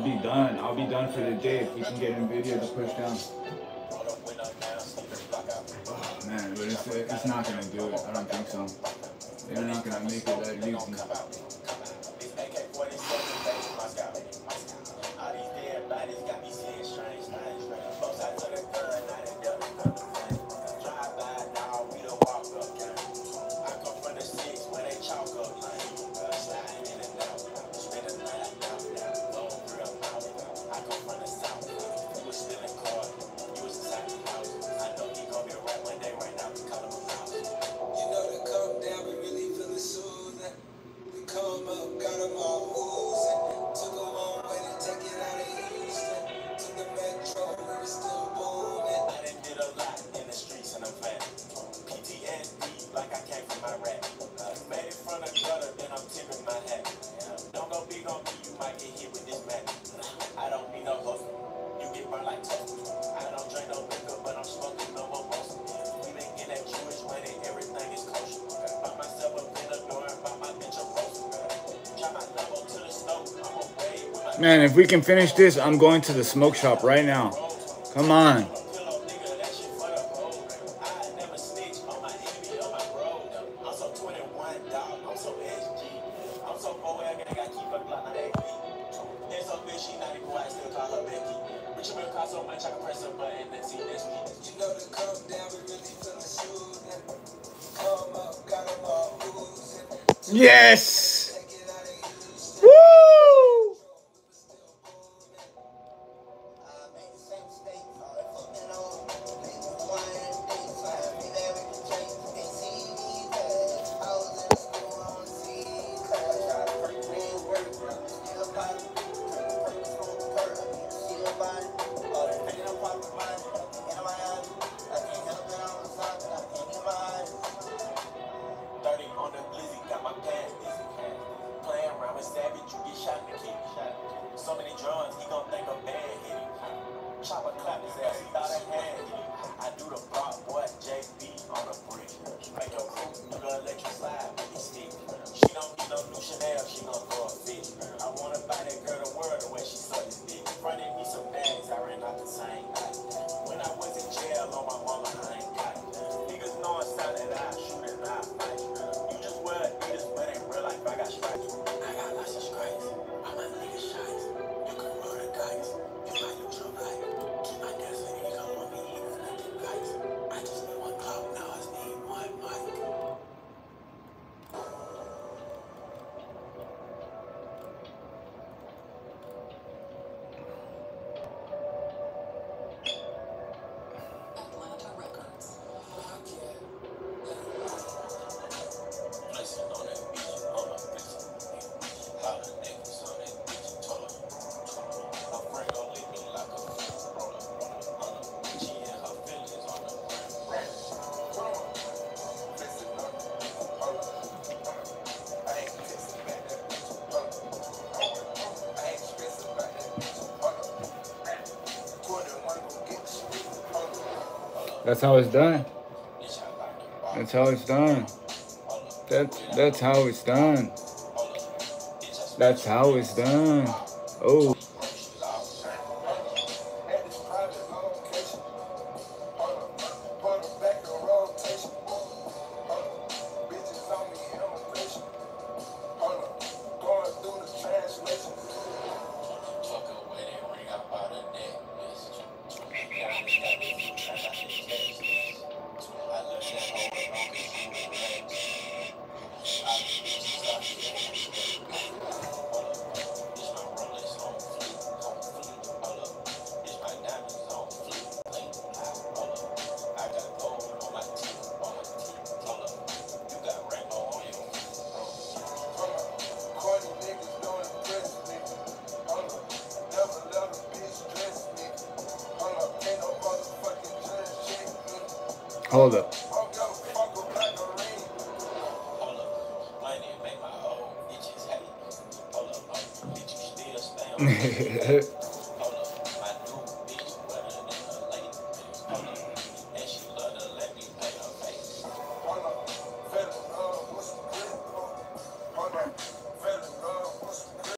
be done. I'll be done for the day if we can get NVIDIA to push down. Oh, man, but it's not going to do it. I don't think so. They're not going to make it that easy. Man, if we can finish this, I'm going to the smoke shop right now. Come on. Yes! Woo! That's how it's done. That's how it's done. That's how it's done. That's how it's done. Oh. Hold up.